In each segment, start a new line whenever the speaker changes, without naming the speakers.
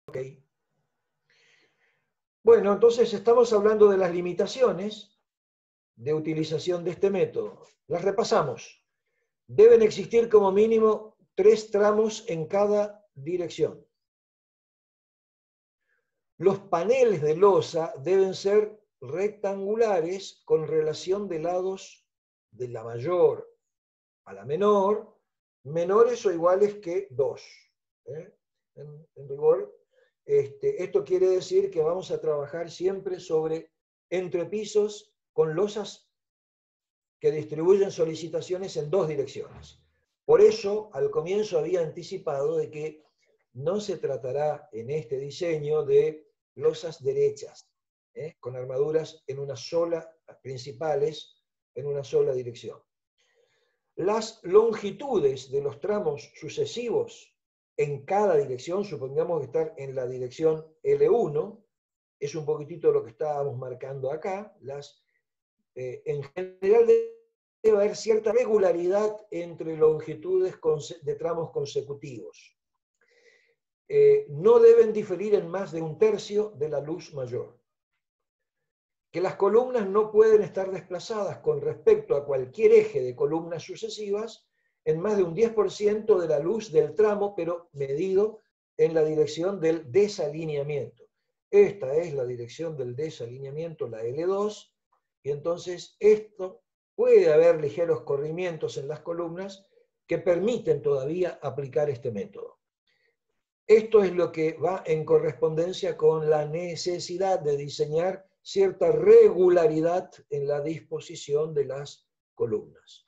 Ok. Bueno, entonces estamos hablando de las limitaciones de utilización de este método. Las repasamos. Deben existir como mínimo 3 tramos en cada dirección. Los paneles de losa deben ser rectangulares con relación de lados de la mayor a la menor, menores o iguales que 2. En rigor, esto quiere decir que vamos a trabajar siempre sobre entrepisos con losas que distribuyen solicitaciones en 2 direcciones. Por eso, al comienzo había anticipado de que no se tratará en este diseño de losas derechas, con armaduras en una sola, principales, en una sola dirección. Las longitudes de los tramos sucesivos en cada dirección, supongamos que estar en la dirección L1, es un poquitito lo que estábamos marcando acá, en general debe haber cierta regularidad entre longitudes de tramos consecutivos. No deben diferir en más de 1/3 de la luz mayor. Que las columnas no pueden estar desplazadas con respecto a cualquier eje de columnas sucesivas en más de un 10% de la luz del tramo, pero medido en la dirección del desalineamiento. Esta es la dirección del desalineamiento, la L2, y entonces esto puede haber ligeros corrimientos en las columnas que permiten todavía aplicar este método. Esto es lo que va en correspondencia con la necesidad de diseñar cierta regularidad en la disposición de las columnas.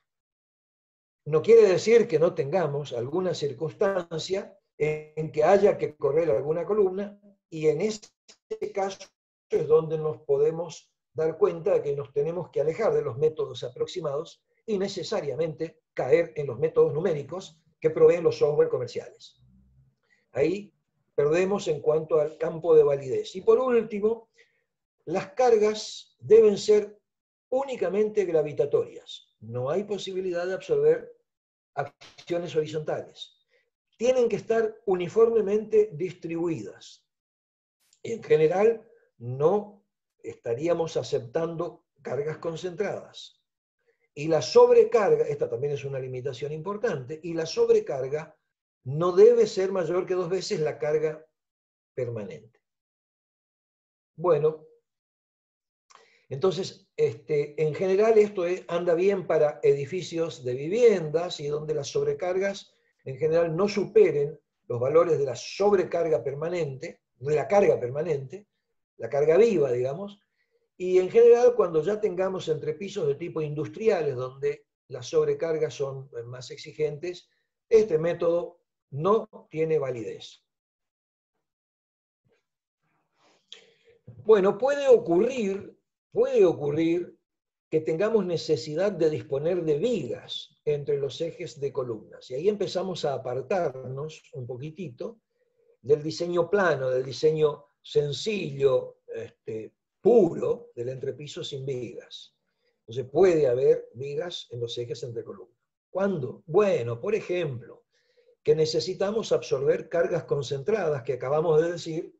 No quiere decir que no tengamos alguna circunstancia en que haya que correr alguna columna, y en este caso es donde nos podemos dar cuenta de que nos tenemos que alejar de los métodos aproximados y necesariamente caer en los métodos numéricos que proveen los software comerciales. Ahí perdemos en cuanto al campo de validez. Y por último, las cargas deben ser únicamente gravitatorias. No hay posibilidad de absorber acciones horizontales. Tienen que estar uniformemente distribuidas. En general, no estaríamos aceptando cargas concentradas. Y la sobrecarga, esta también es una limitación importante, y la sobrecarga no debe ser mayor que 2 veces la carga permanente. Bueno, entonces, en general esto anda bien para edificios de viviendas y donde las sobrecargas en general no superen los valores de la sobrecarga permanente, de la carga permanente, la carga viva, digamos, y en general cuando ya tengamos entrepisos de tipo industriales donde las sobrecargas son más exigentes, este método no tiene validez. Bueno, puede ocurrir que tengamos necesidad de disponer de vigas entre los ejes de columnas. Y ahí empezamos a apartarnos un poquitito del diseño plano, del diseño sencillo, puro, del entrepiso sin vigas. Entonces puede haber vigas en los ejes entre columnas. ¿Cuándo? Bueno, por ejemplo, que necesitamos absorber cargas concentradas, que acabamos de decir,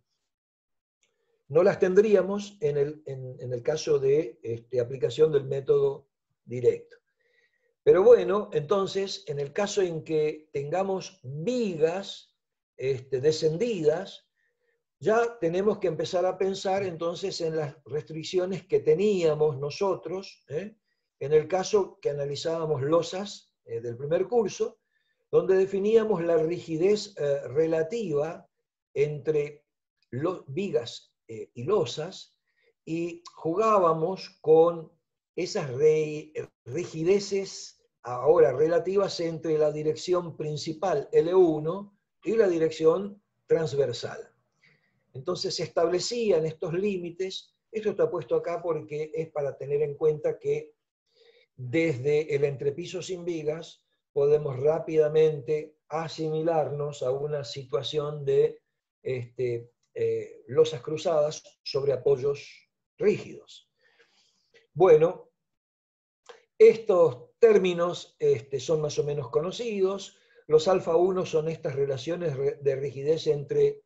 no las tendríamos en el caso de aplicación del método directo. Pero bueno, entonces, en el caso en que tengamos vigas descendidas, ya tenemos que empezar a pensar entonces en las restricciones que teníamos nosotros, en el caso que analizábamos losas del primer curso, donde definíamos la rigidez relativa entre vigas y losas, y jugábamos con esas rigideces ahora relativas entre la dirección principal L1 y la dirección transversal. Entonces se establecían estos límites. Esto está puesto acá porque es para tener en cuenta que desde el entrepiso sin vigas podemos rápidamente asimilarnos a una situación de losas cruzadas sobre apoyos rígidos. Bueno, estos términos son más o menos conocidos. Los alfa 1 son estas relaciones de rigidez entre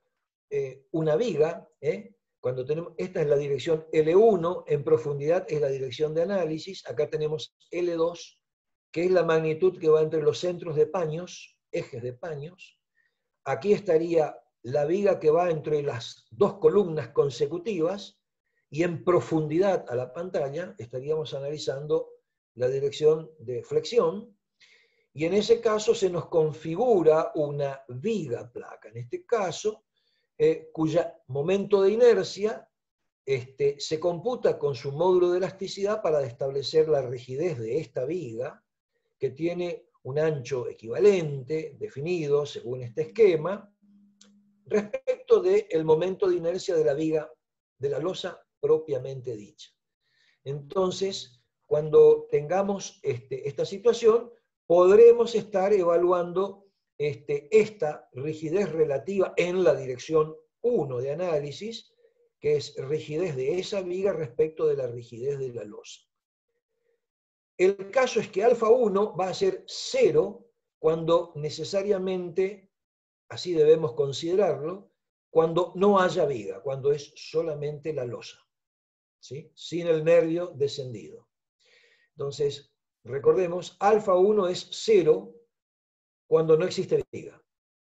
una viga, cuando tenemos, esta es la dirección L1, en profundidad es la dirección de análisis, acá tenemos L2, que es la magnitud que va entre los centros de paños, ejes de paños. Aquí estaría la viga que va entre las dos columnas consecutivas, y en profundidad a la pantalla estaríamos analizando la dirección de flexión, y en ese caso se nos configura una viga placa, en este caso, cuya momento de inercia se computa con su módulo de elasticidad para establecer la rigidez de esta viga, que tiene un ancho equivalente, definido según este esquema, respecto del momento de inercia de la viga, de la losa propiamente dicha. Entonces, cuando tengamos esta situación, podremos estar evaluando esta rigidez relativa en la dirección 1 de análisis, que es rigidez de esa viga respecto de la rigidez de la losa. El caso es que alfa 1 va a ser 0 cuando necesariamente, así debemos considerarlo, cuando no haya viga, cuando es solamente la losa, ¿sí? Sin el nervio descendido. Entonces, recordemos, alfa 1 es 0 cuando no existe viga.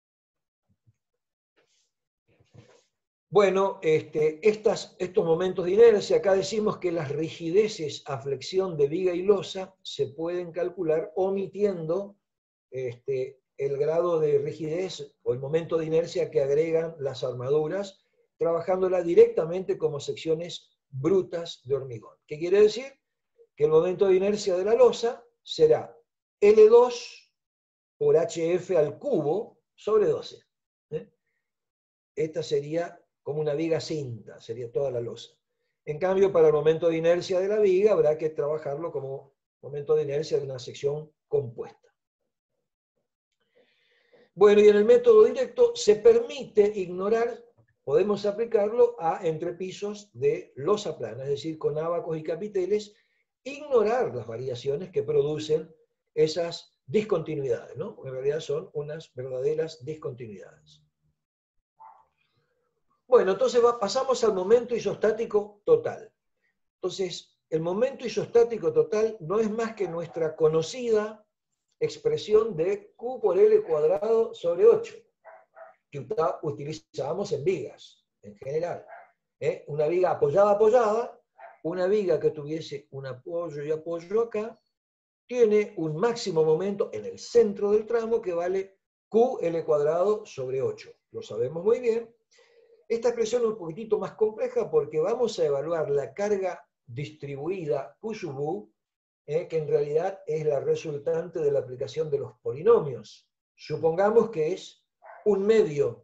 Bueno, estos momentos de inercia, acá decimos que las rigideces a flexión de viga y losa se pueden calcular omitiendo el grado de rigidez o el momento de inercia que agregan las armaduras, trabajándola directamente como secciones brutas de hormigón. ¿Qué quiere decir? Que el momento de inercia de la losa será L2 por HF al cubo sobre 12. Esta sería como una viga cinta, sería toda la losa. En cambio, para el momento de inercia de la viga habrá que trabajarlo como momento de inercia de una sección compuesta. Bueno, y en el método directo se permite ignorar, podemos aplicarlo a entrepisos de losa plana, es decir, con ábacos y capiteles, ignorar las variaciones que producen esas discontinuidades, ¿no? En realidad son unas verdaderas discontinuidades. Bueno, entonces pasamos al momento isostático total. Entonces, el momento isostático total no es más que nuestra conocida expresión de Q por L cuadrado sobre 8, que utilizábamos en vigas, en general. Una viga apoyada, una viga que tuviese un apoyo y apoyo acá, tiene un máximo momento en el centro del tramo que vale QL cuadrado sobre 8. Lo sabemos muy bien. Esta expresión es un poquitito más compleja porque vamos a evaluar la carga distribuida Q sub U, que en realidad es la resultante de la aplicación de los polinomios. Supongamos que es un medio,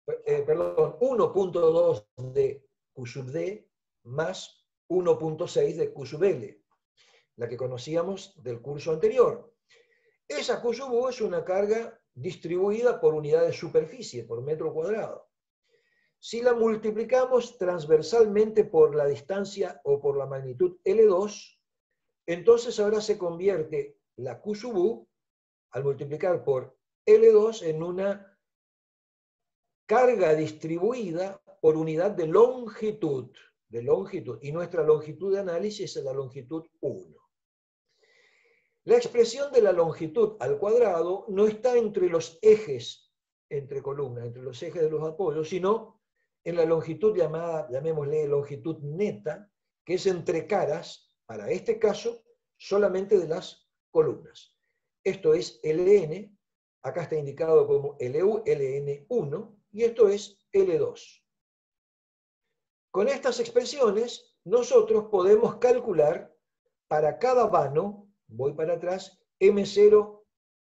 1.2 de Q sub D más 1.6 de Q sub L, la que conocíamos del curso anterior. Esa Q sub U es una carga distribuida por unidad de superficie, por metro cuadrado. Si la multiplicamos transversalmente por la distancia o por la magnitud L2, entonces ahora se convierte la Q sub U, al multiplicar por L2, en una carga distribuida por unidad de longitud, y nuestra longitud de análisis es la longitud 1. La expresión de la longitud al cuadrado no está entre los ejes, entre columnas, entre los ejes de los apoyos, sino en la longitud llamada, llamémosle longitud neta, que es entre caras, para este caso, solamente de las columnas. Esto es Ln, acá está indicado como LU, Ln1, y esto es L2. Con estas expresiones, nosotros podemos calcular para cada vano, voy para atrás, M0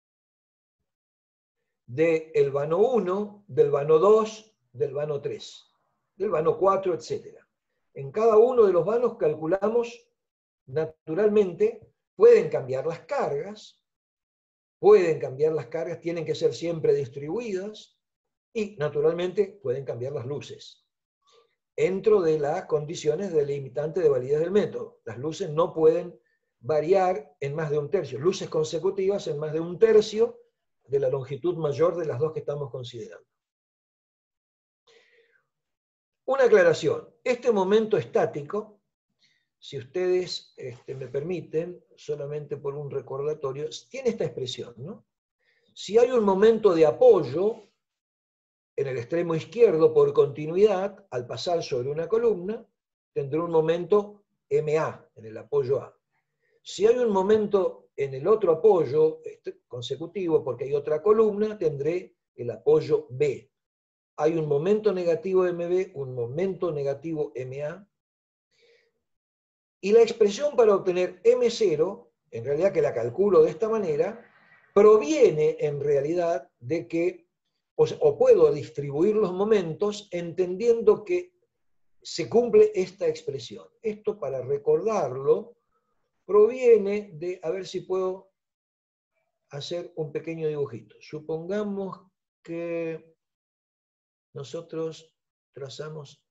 del vano 1, del vano 2, del vano 3, del vano 4, etc. En cada uno de los vanos calculamos, naturalmente, pueden cambiar las cargas, tienen que ser siempre distribuidas, y naturalmente pueden cambiar las luces. Dentro de las condiciones delimitantes de validez del método. Las luces no pueden variar en más de un tercio. Luces consecutivas en más de un tercio de la longitud mayor de las dos que estamos considerando. Una aclaración. Este momento estático, si ustedes me permiten, solamente por un recordatorio, tiene esta expresión, ¿no? Si hay un momento de apoyo en el extremo izquierdo por continuidad, al pasar sobre una columna, tendrá un momento MA, en el apoyo A. Si hay un momento en el otro apoyo consecutivo, porque hay otra columna, tendré el apoyo B. Hay un momento negativo MB, un momento negativo MA, y la expresión para obtener M0, en realidad que la calculo de esta manera, proviene en realidad de que, o puedo distribuir los momentos entendiendo que se cumple esta expresión. Esto, para recordarlo, proviene de, a ver si puedo hacer un pequeño dibujito. Supongamos que nosotros trazamos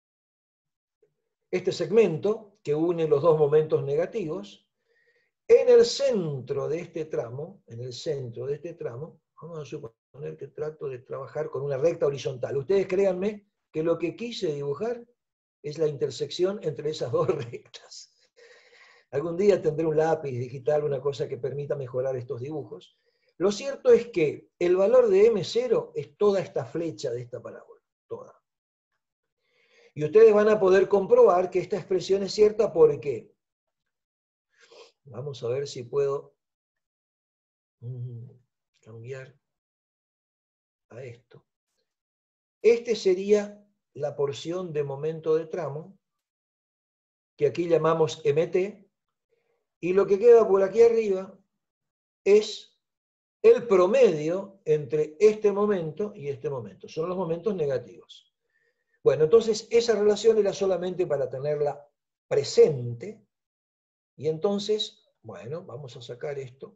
este segmento que une los dos momentos negativos. En el centro de este tramo, vamos a suponer que trato de trabajar con una recta horizontal. Ustedes créanme que lo que quise dibujar es la intersección entre esas dos rectas. Algún día tendré un lápiz digital, una cosa que permita mejorar estos dibujos. Lo cierto es que el valor de M0 es toda esta flecha de esta parábola, toda. Y ustedes van a poder comprobar que esta expresión es cierta porque, vamos a ver si puedo cambiar a esto. Este sería la porción de momento de tramo, que aquí llamamos MT, y lo que queda por aquí arriba es el promedio entre este momento y este momento. Son los momentos negativos. Bueno, entonces esa relación era solamente para tenerla presente, y entonces, bueno, vamos a sacar esto.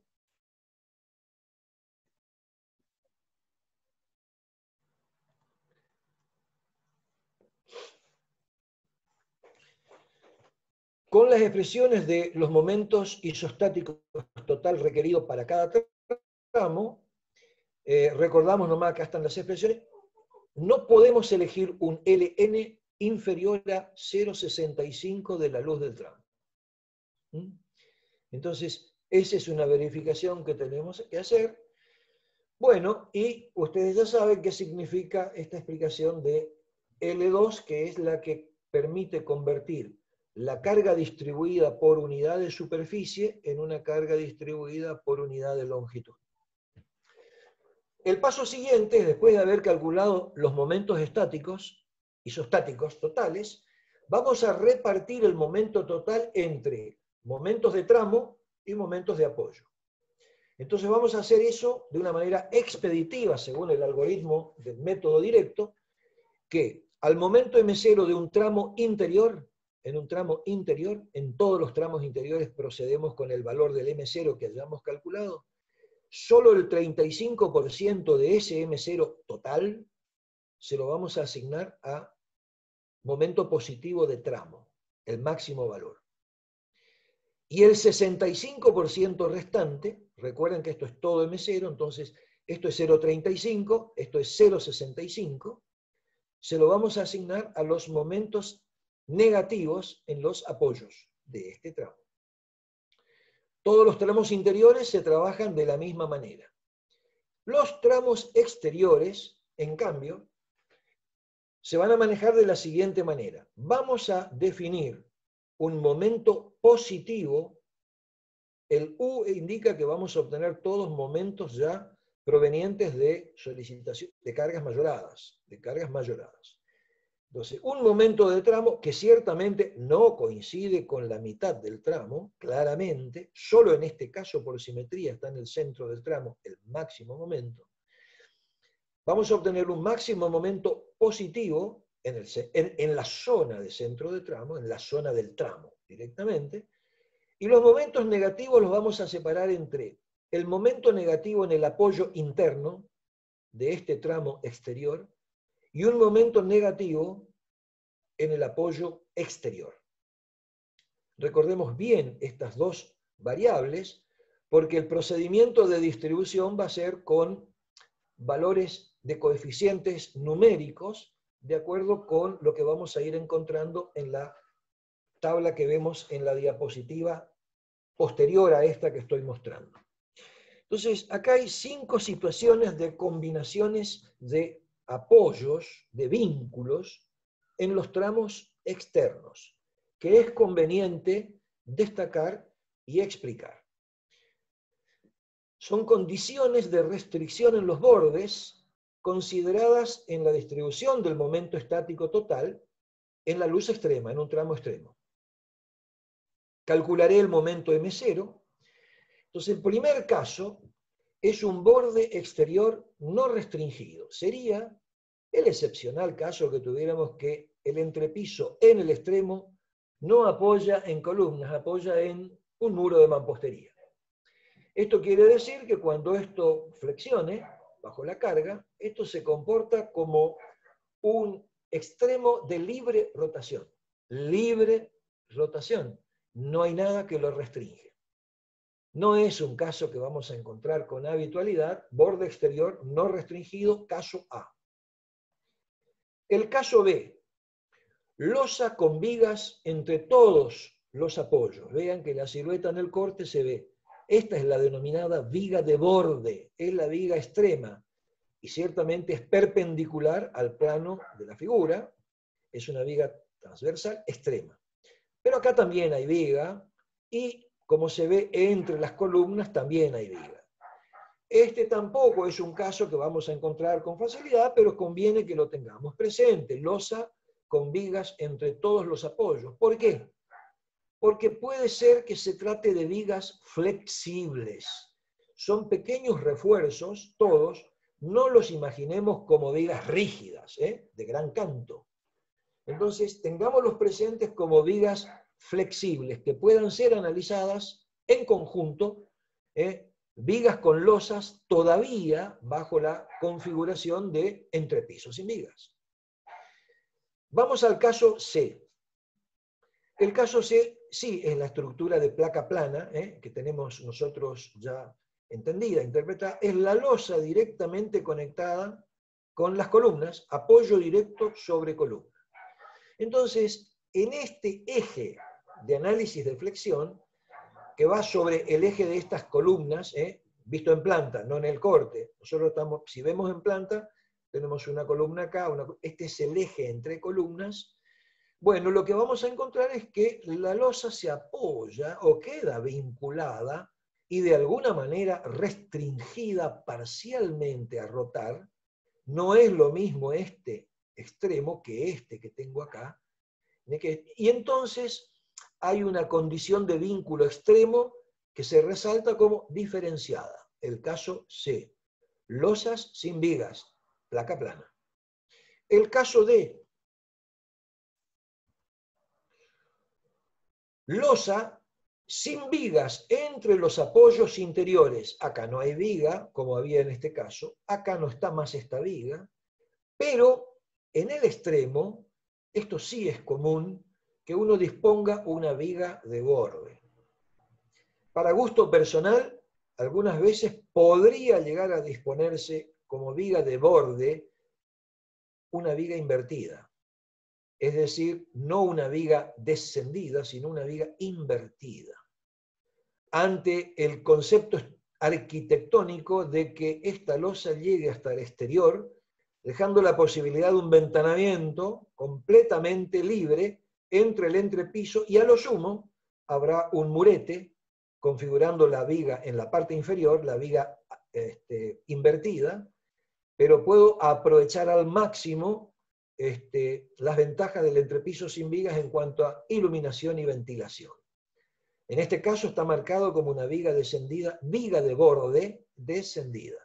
Con las expresiones de los momentos isostáticos total requeridos para cada tramo, recordamos nomás, acá están las expresiones, no podemos elegir un Ln inferior a 0,65 de la luz del tramo. Entonces, esa es una verificación que tenemos que hacer. Bueno, y ustedes ya saben qué significa esta explicación de L2, que es la que permite convertir la carga distribuida por unidad de superficie en una carga distribuida por unidad de longitud. El paso siguiente, después de haber calculado los momentos estáticos, isostáticos totales, vamos a repartir el momento total entre momentos de tramo y momentos de apoyo. Entonces vamos a hacer eso de una manera expeditiva, según el algoritmo del método directo, que al momento M0 de un tramo interior, en todos los tramos interiores procedemos con el valor del M0 que hayamos calculado, solo el 35% de ese M0 total se lo vamos a asignar a momento positivo de tramo, el máximo valor. Y el 65% restante, recuerden que esto es todo M0, entonces esto es 0,35, esto es 0,65, se lo vamos a asignar a los momentos negativos en los apoyos de este tramo. Todos los tramos interiores se trabajan de la misma manera. Los tramos exteriores, en cambio, se van a manejar de la siguiente manera. Vamos a definir un momento positivo. El U indica que vamos a obtener todos momentos ya provenientes de solicitación, de cargas mayoradas. Entonces, un momento de tramo que ciertamente no coincide con la mitad del tramo, claramente, solo en este caso por simetría está en el centro del tramo el máximo momento. Vamos a obtener un máximo momento positivo en la zona de centro de tramo, en la zona del tramo directamente, y los momentos negativos los vamos a separar entre el momento negativo en el apoyo interno de este tramo exterior y un momento negativo en el apoyo exterior. Recordemos bien estas dos variables, porque el procedimiento de distribución va a ser con valores de coeficientes numéricos de acuerdo con lo que vamos a ir encontrando en la tabla que vemos en la diapositiva posterior a esta que estoy mostrando. Entonces, acá hay 5 situaciones de combinaciones de apoyos, de vínculos, en los tramos externos, que es conveniente destacar y explicar. Son condiciones de restricción en los bordes consideradas en la distribución del momento estático total en la luz extrema, en un tramo extremo. Calcularé el momento M0. Entonces, el primer caso es un borde exterior no restringido. Sería el excepcional caso que tuviéramos que el entrepiso en el extremo no apoya en columnas, apoya en un muro de mampostería. Esto quiere decir que cuando esto flexione bajo la carga, esto se comporta como un extremo de libre rotación. Libre rotación. No hay nada que lo restringe. No es un caso que vamos a encontrar con habitualidad, borde exterior no restringido, caso A. El caso B, losa con vigas entre todos los apoyos. Vean que la silueta en el corte se ve. Esta es la denominada viga de borde, es la viga extrema, y ciertamente es perpendicular al plano de la figura, es una viga transversal extrema. Pero acá también hay viga, y como se ve entre las columnas también hay viga. Este tampoco es un caso que vamos a encontrar con facilidad, pero conviene que lo tengamos presente. Losa con vigas entre todos los apoyos. ¿Por qué? Porque puede ser que se trate de vigas flexibles. Son pequeños refuerzos, todos, no los imaginemos como vigas rígidas, de gran canto. Entonces, tengámoslos presentes como vigas flexibles, que puedan ser analizadas en conjunto, vigas con losas todavía bajo la configuración de entrepisos sin vigas. Vamos al caso C. El caso C, sí, es la estructura de placa plana, que tenemos nosotros ya entendida, interpretada, es la losa directamente conectada con las columnas, apoyo directo sobre columna. Entonces, en este eje de análisis de flexión, que va sobre el eje de estas columnas, visto en planta, no en el corte, nosotros estamos, si vemos en planta, tenemos una columna acá, este es el eje entre columnas. Bueno, lo que vamos a encontrar es que la losa se apoya o queda vinculada y de alguna manera restringida parcialmente a rotar. No es lo mismo este extremo que este que tengo acá. Y entonces hay una condición de vínculo extremo que se resalta como diferenciada. El caso C. Losas sin vigas, placa plana. El caso D. Losa sin vigas entre los apoyos interiores. Acá no hay viga, como había en este caso. Acá no está más esta viga. Pero en el extremo, esto sí es común, que uno disponga una viga de borde. Para gusto personal, algunas veces podría llegar a disponerse como viga de borde una viga invertida. Es decir, no una viga descendida, sino una viga invertida. Ante el concepto arquitectónico de que esta losa llegue hasta el exterior, dejando la posibilidad de un ventanamiento completamente libre entre el entrepiso y a lo sumo habrá un murete configurando la viga en la parte inferior, la viga invertida, pero puedo aprovechar al máximo las ventajas del entrepiso sin vigas en cuanto a iluminación y ventilación. En este caso está marcado como una viga descendida, viga de borde descendida.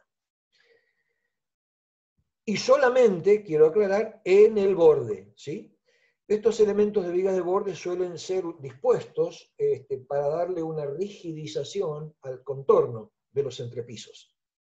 Y solamente, quiero aclarar, en el borde, ¿sí? Estos elementos de vigas de borde suelen ser dispuestos para darle una rigidización al contorno de los entrepisos.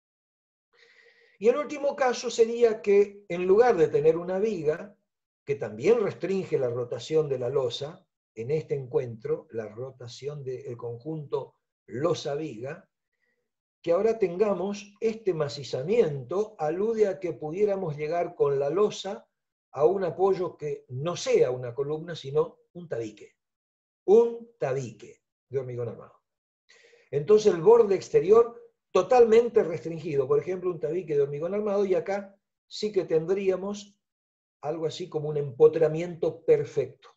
Y el último caso sería que en lugar de tener una viga, que también restringe la rotación de la losa, en este encuentro, la rotación del conjunto losa-viga, que ahora tengamos este macizamiento alude a que pudiéramos llegar con la losa a un apoyo que no sea una columna, sino un tabique. Un tabique de hormigón armado. Entonces el borde exterior totalmente restringido, por ejemplo, un tabique de hormigón armado, y acá sí que tendríamos algo así como un empotramiento perfecto.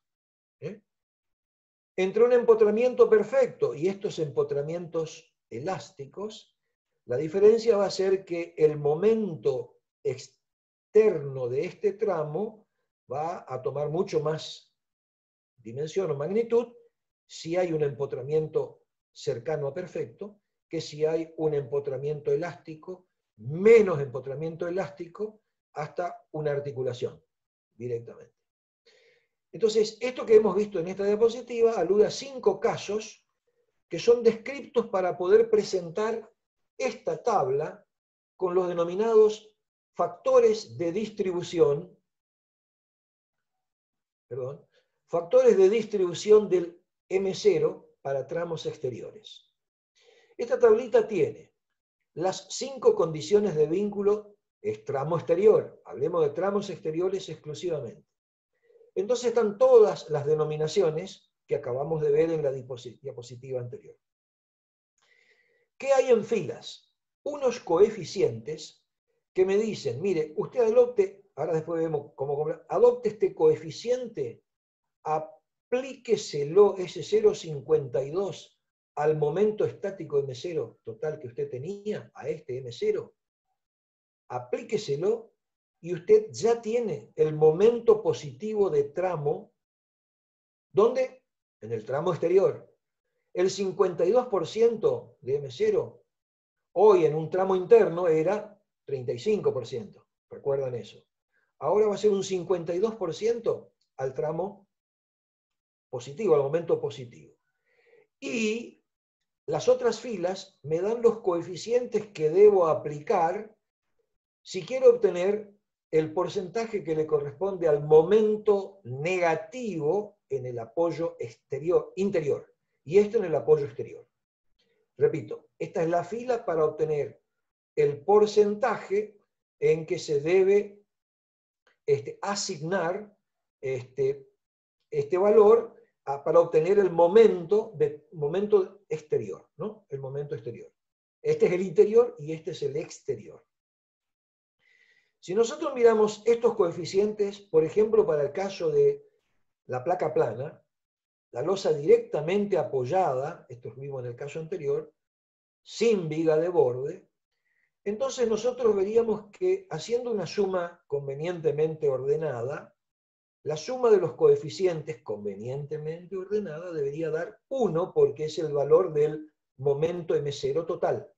Entre un empotramiento perfecto y estos empotramientos elásticos, la diferencia va a ser que el momento externo de este tramo va a tomar mucho más dimensión o magnitud si hay un empotramiento cercano a perfecto que si hay un empotramiento elástico, menos empotramiento elástico, hasta una articulación directamente. Entonces, esto que hemos visto en esta diapositiva alude a 5 casos que son descriptos para poder presentar esta tabla con los denominados factores de distribución, factores de distribución del M0 para tramos exteriores. Esta tablita tiene las 5 condiciones de vínculo tramo exterior. Hablemos de tramos exteriores exclusivamente. Entonces están todas las denominaciones que acabamos de ver en la diapositiva anterior. ¿Qué hay en filas? Unos coeficientes que me dicen, mire, usted adopte, ahora después vemos cómo, adopte este coeficiente, aplíqueselo ese 0,52 al momento estático M0 total que usted tenía, a este M0, aplíqueselo y usted ya tiene el momento positivo de tramo. ¿Dónde? En el tramo exterior. El 52% de M0, hoy en un tramo interno era 35%. ¿Recuerdan eso? Ahora va a ser un 52% al tramo positivo, al momento positivo. Y las otras filas me dan los coeficientes que debo aplicar si quiero obtener el porcentaje que le corresponde al momento negativo en el apoyo interior y esto en el apoyo exterior. Repito, esta es la fila para obtener el porcentaje en que se debe asignar este valor para obtener el momento exterior, ¿no? El momento exterior. Este es el interior y este es el exterior. Si nosotros miramos estos coeficientes, por ejemplo, para el caso de la placa plana, la losa directamente apoyada, esto vimos en el caso anterior, sin viga de borde, entonces nosotros veríamos que haciendo una suma convenientemente ordenada, la suma de los coeficientes convenientemente ordenada debería dar 1 porque es el valor del momento M0 total.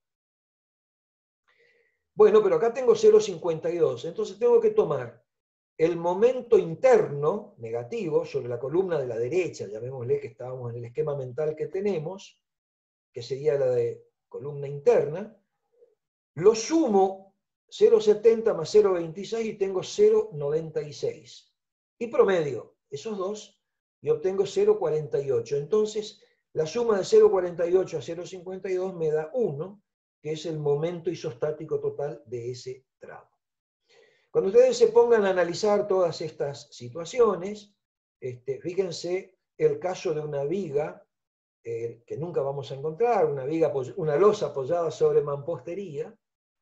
Bueno, pero acá tengo 0,52, entonces tengo que tomar el momento interno negativo sobre la columna de la derecha, llamémosle que estábamos en el esquema mental que tenemos, que sería la de columna interna, lo sumo 0,70 más 0,26 y tengo 0,96. Y promedio esos dos y obtengo 0,48. Entonces, la suma de 0,48 a 0,52 me da 1, que es el momento isostático total de ese tramo. Cuando ustedes se pongan a analizar todas estas situaciones, fíjense el caso de una viga que nunca vamos a encontrar, una losa apoyada sobre mampostería.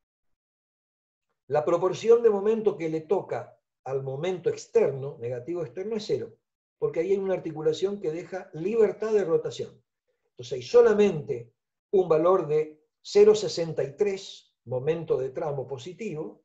La proporción de momento que le toca al momento externo, negativo externo, es 0, porque ahí hay una articulación que deja libertad de rotación. Entonces hay solamente un valor de 0,63 momento de tramo positivo,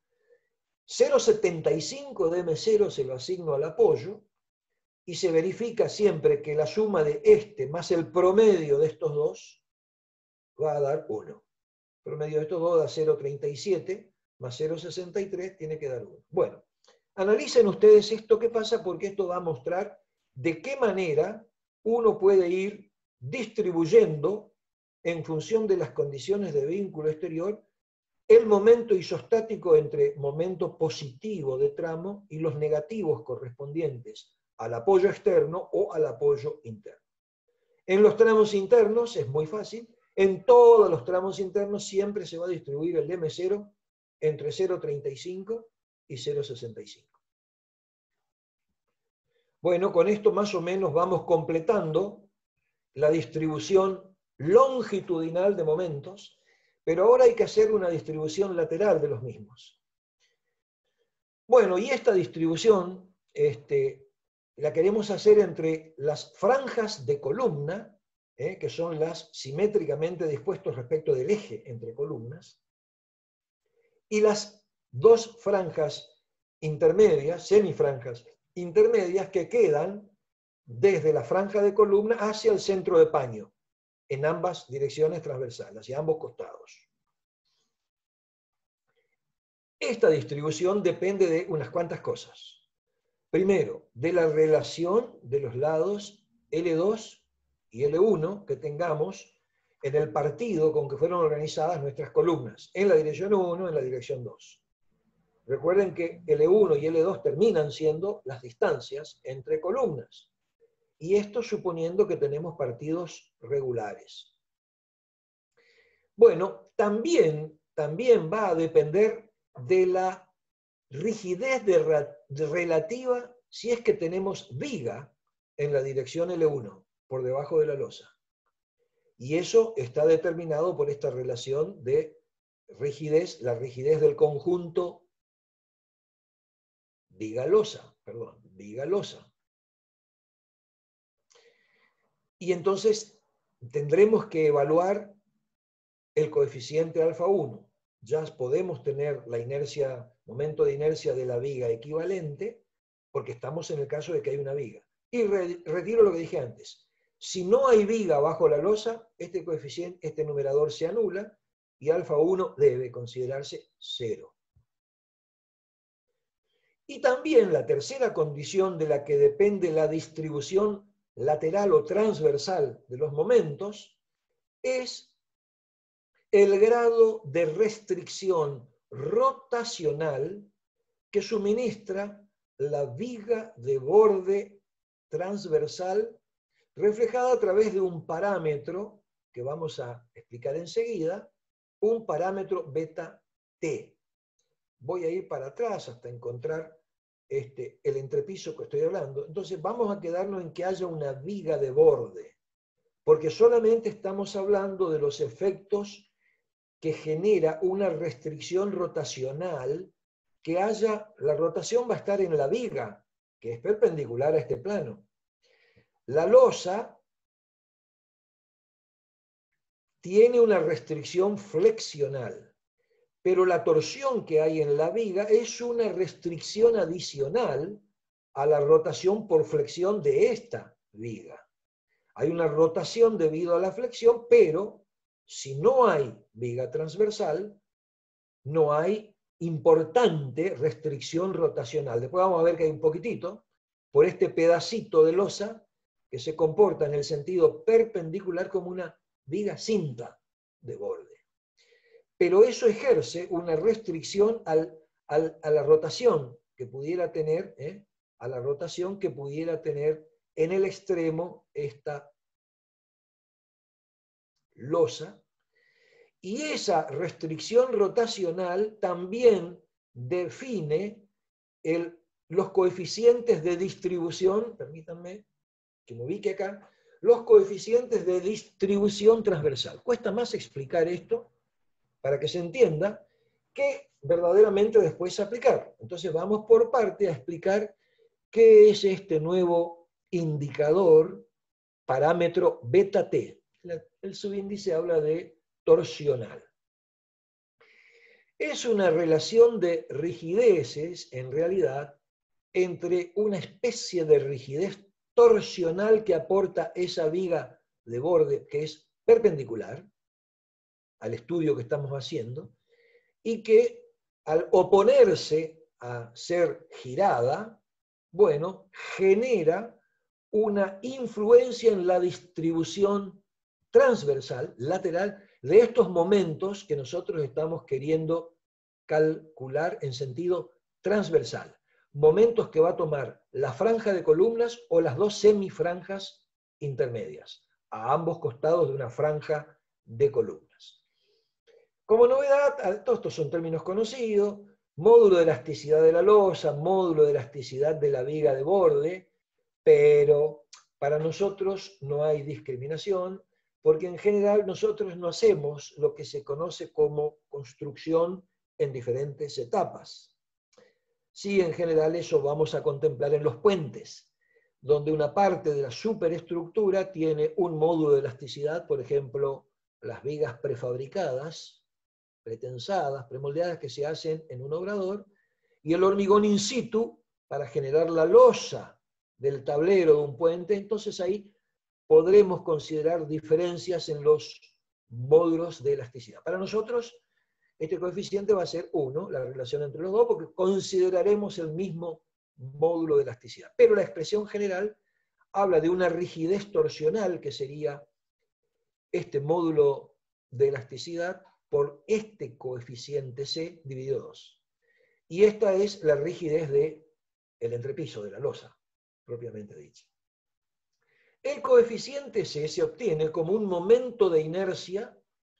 0,75 de M0 se lo asigno al apoyo, y se verifica siempre que la suma de este más el promedio de estos dos va a dar 1. El promedio de estos dos da 0,37, más 0,63 tiene que dar 1. Bueno, analicen ustedes esto que pasa porque esto va a mostrar de qué manera uno puede ir distribuyendo en función de las condiciones de vínculo exterior el momento isostático entre momento positivo de tramo y los negativos correspondientes al apoyo externo o al apoyo interno. En los tramos internos es muy fácil, en todos los tramos internos siempre se va a distribuir el M0 entre 0,35 y 0,65. Bueno, con esto más o menos vamos completando la distribución longitudinal de momentos, pero ahora hay que hacer una distribución lateral de los mismos. Bueno, y esta distribución la queremos hacer entre las franjas de columna, que son las simétricamente dispuestos respecto del eje entre columnas, y las dos franjas intermedias, semifranjas intermedias, que quedan desde la franja de columna hacia el centro de paño, en ambas direcciones transversales, hacia ambos costados. Esta distribución depende de unas cuantas cosas. Primero, de la relación de los lados L2 y L1 que tengamos en el partido con que fueron organizadas nuestras columnas, en la dirección 1, en la dirección 2. Recuerden que L1 y L2 terminan siendo las distancias entre columnas, y esto suponiendo que tenemos partidos regulares. Bueno, también va a depender de la rigidez relativa si es que tenemos viga en la dirección L1, por debajo de la losa. Y eso está determinado por esta relación de rigidez, la rigidez del conjunto viga-losa. Y entonces tendremos que evaluar el coeficiente alfa 1. Ya podemos tener la inercia, momento de inercia de la viga equivalente, porque estamos en el caso de que hay una viga. Y retiro lo que dije antes. Si no hay viga bajo la losa, este coeficiente, este numerador se anula y alfa 1 debe considerarse 0. Y también la tercera condición de la que depende la distribución lateral o transversal de los momentos es el grado de restricción rotacional que suministra la viga de borde transversal, reflejada a través de un parámetro que vamos a explicar enseguida, un parámetro beta T. Voy a ir para atrás hasta encontrar el entrepiso que estoy hablando. Entonces vamos a quedarnos en que haya una viga de borde, porque solamente estamos hablando de los efectos que genera una restricción rotacional, que la rotación va a estar en la viga, que es perpendicular a este plano. La losa tiene una restricción flexional, pero la torsión que hay en la viga es una restricción adicional a la rotación por flexión de esta viga. Hay una rotación debido a la flexión, pero si no hay viga transversal, no hay importante restricción rotacional. Después vamos a ver que hay un poquitito por este pedacito de losa que se comporta en el sentido perpendicular como una viga cinta de borde. Pero eso ejerce una restricción a la rotación que pudiera tener, en el extremo esta losa. Y esa restricción rotacional también define los coeficientes de distribución, permítanme que me ubique acá, los coeficientes de distribución transversal. Cuesta más explicar esto para que se entienda que verdaderamente después aplicar. Entonces vamos por parte a explicar qué es este nuevo indicador, parámetro beta T. El subíndice habla de torsional. Es una relación de rigideces, en realidad, entre una especie de rigidez torsional que aporta esa viga de borde que es perpendicular al estudio que estamos haciendo, y que al oponerse a ser girada, bueno, genera una influencia en la distribución transversal, lateral, de estos momentos que nosotros estamos queriendo calcular en sentido transversal. Momentos que va a tomar la franja de columnas o las dos semifranjas intermedias, a ambos costados de una franja de columnas. Como novedad, todos estos son términos conocidos: módulo de elasticidad de la losa, módulo de elasticidad de la viga de borde, pero para nosotros no hay discriminación, porque en general nosotros no hacemos lo que se conoce como construcción en diferentes etapas. Sí, en general eso vamos a contemplar en los puentes, donde una parte de la superestructura tiene un módulo de elasticidad, por ejemplo, las vigas prefabricadas, pretensadas, premoldeadas que se hacen en un obrador, y el hormigón in situ para generar la losa del tablero de un puente. Entonces ahí podremos considerar diferencias en los módulos de elasticidad. Para nosotros, este coeficiente va a ser 1, la relación entre los dos, porque consideraremos el mismo módulo de elasticidad. Pero la expresión general habla de una rigidez torsional, que sería este módulo de elasticidad por este coeficiente C dividido 2. Y esta es la rigidez del entrepiso, de la losa, propiamente dicha. El coeficiente C se obtiene como un momento de inercia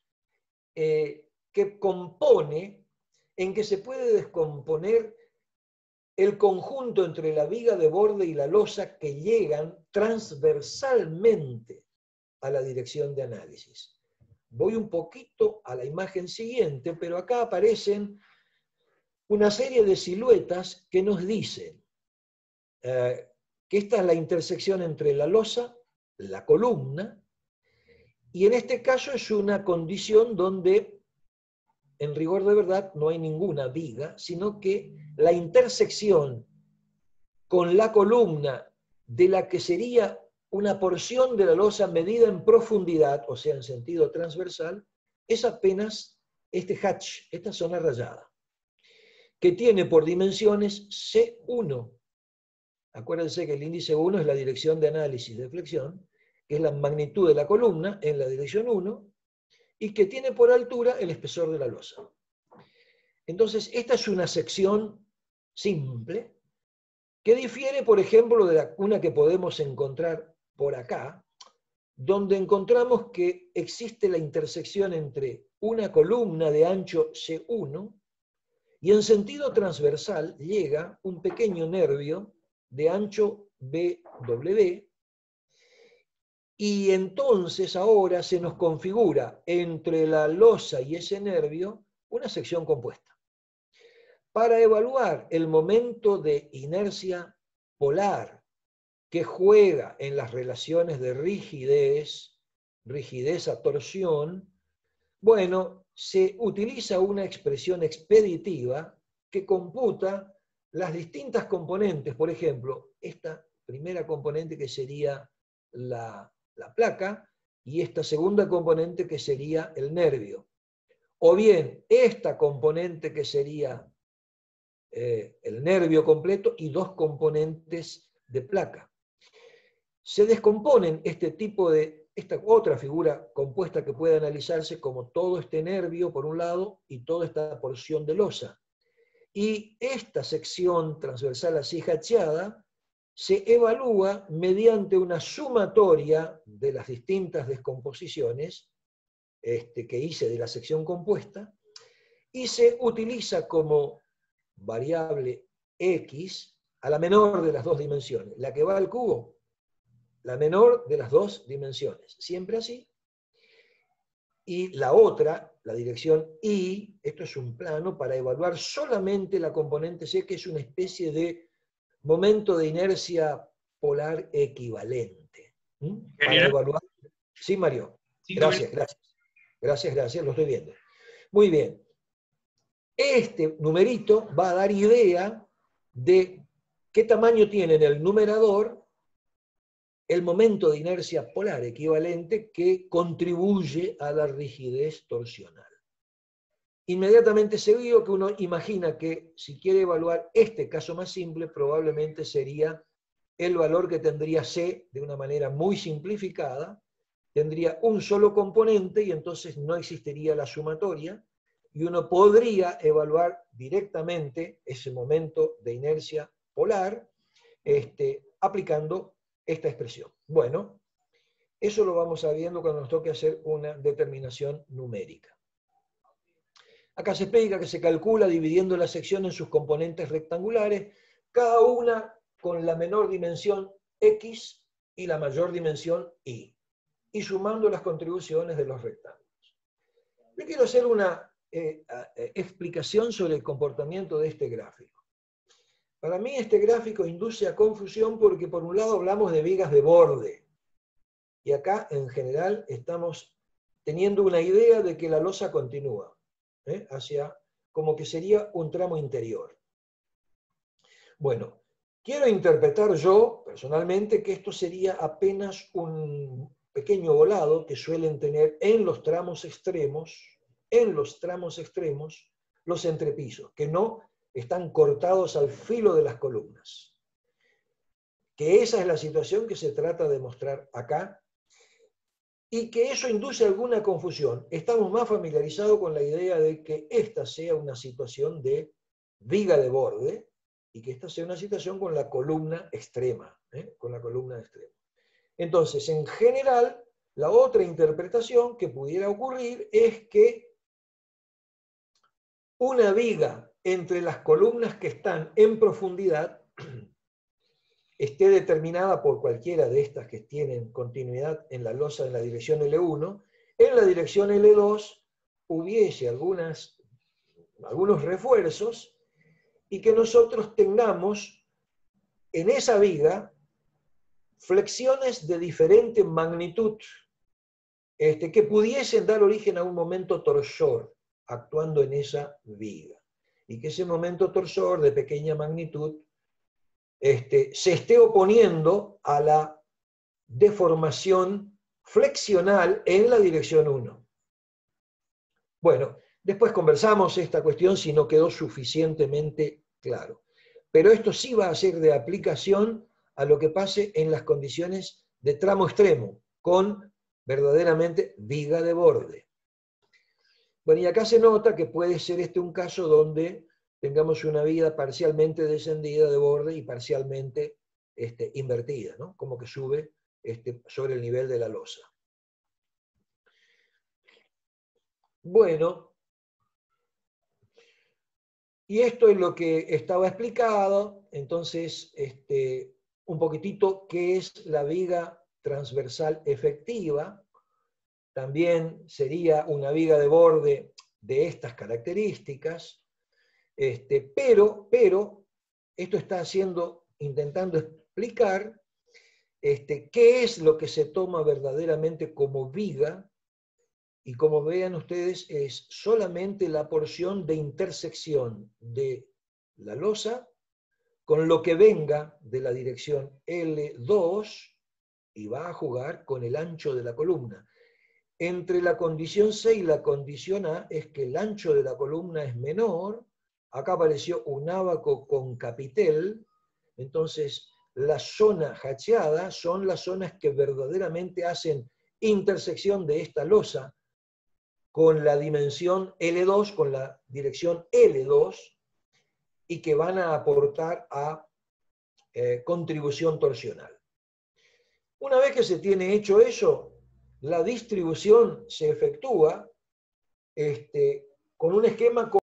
que compone, en que se puede descomponer el conjunto entre la viga de borde y la losa que llegan transversalmente a la dirección de análisis. Voy un poquito a la imagen siguiente, pero acá aparecen una serie de siluetas que nos dicen que esta es la intersección entre la losa, la columna, y en este caso es una condición donde, en rigor de verdad, no hay ninguna viga, sino que la intersección con la columna de la que sería una porción de la losa medida en profundidad, o sea, en sentido transversal, es apenas este hatch, esta zona rayada, que tiene por dimensiones C1. Acuérdense que el índice 1 es la dirección de análisis de flexión, que es la magnitud de la columna en la dirección 1, y que tiene por altura el espesor de la losa. Entonces, esta es una sección simple, que difiere, por ejemplo, de una que podemos encontrar por acá, donde encontramos que existe la intersección entre una columna de ancho C1 y en sentido transversal llega un pequeño nervio de ancho BW, y entonces ahora se nos configura entre la losa y ese nervio una sección compuesta. Para evaluar el momento de inercia polar que juega en las relaciones de rigidez a torsión, bueno, se utiliza una expresión expeditiva que computa las distintas componentes. Por ejemplo, esta primera componente que sería la placa y esta segunda componente que sería el nervio. O bien esta componente que sería el nervio completo y dos componentes de placa. Se descomponen esta otra figura compuesta que puede analizarse como todo este nervio por un lado y toda esta porción de losa. Y esta sección transversal así hacheada se evalúa mediante una sumatoria de las distintas descomposiciones que hice de la sección compuesta, y se utiliza como variable X a la menor de las dos dimensiones, la que va al cubo, la menor de las dos dimensiones, siempre así. Y la otra, la dirección Y, esto es un plano para evaluar solamente la componente C, que es una especie de momento de inercia polar equivalente. Para evaluar. Sí, Mario. Gracias, gracias, lo estoy viendo. Muy bien. Este numerito va a dar idea de qué tamaño tiene en el numerador el momento de inercia polar equivalente que contribuye a la rigidez torsional. Inmediatamente seguido que uno imagina que si quiere evaluar este caso más simple, probablemente sería el valor que tendría C de una manera muy simplificada, tendría un solo componente y entonces no existiría la sumatoria, y uno podría evaluar directamente ese momento de inercia polar aplicando esta expresión. Bueno, eso lo vamos a viendo cuando nos toque hacer una determinación numérica. Acá se explica que se calcula dividiendo la sección en sus componentes rectangulares, cada una con la menor dimensión X y la mayor dimensión Y, y sumando las contribuciones de los rectángulos. Yo quiero hacer una explicación sobre el comportamiento de este gráfico. Para mí este gráfico induce a confusión porque por un lado hablamos de vigas de borde, y acá en general estamos teniendo una idea de que la losa continúa, hacia como que sería un tramo interior. Bueno, quiero interpretar yo, personalmente, que esto sería apenas un pequeño volado que suelen tener en los tramos extremos, los entrepisos, que no están cortados al filo de las columnas. Que esa es la situación que se trata de mostrar acá, y que eso induce alguna confusión. Estamos más familiarizados con la idea de que esta sea una situación de viga de borde, y que esta sea una situación con la columna extrema, con la columna extrema. Entonces, en general, la otra interpretación que pudiera ocurrir es que una viga entre las columnas que están en profundidad esté determinada por cualquiera de estas que tienen continuidad en la losa en la dirección L1, en la dirección L2 hubiese algunos refuerzos, y que nosotros tengamos en esa viga flexiones de diferente magnitud, que pudiesen dar origen a un momento torsor actuando en esa viga, y que ese momento torsor de pequeña magnitud se esté oponiendo a la deformación flexional en la dirección 1. Bueno, después conversamos esta cuestión si no quedó suficientemente claro. Pero esto sí va a ser de aplicación a lo que pase en las condiciones de tramo extremo, con verdaderamente viga de borde. Bueno, y acá se nota que puede ser este un caso donde tengamos una viga parcialmente descendida de borde y parcialmente invertida, ¿no? Como que sube sobre el nivel de la losa. Bueno, y esto es lo que estaba explicado. Entonces, un poquitito qué es la viga transversal efectiva. También sería una viga de borde de estas características, pero esto está intentando explicar qué es lo que se toma verdaderamente como viga, y como vean ustedes es solamente la porción de intersección de la losa con lo que venga de la dirección L2 y va a jugar con el ancho de la columna. Entre la condición C y la condición A es que el ancho de la columna es menor. Acá apareció un ábaco con capitel. Entonces, la zona hacheada son las zonas que verdaderamente hacen intersección de esta losa con la dimensión L2, con la dirección L2, y que van a aportar a contribución torsional. Una vez que se tiene hecho eso, la distribución se efectúa con un esquema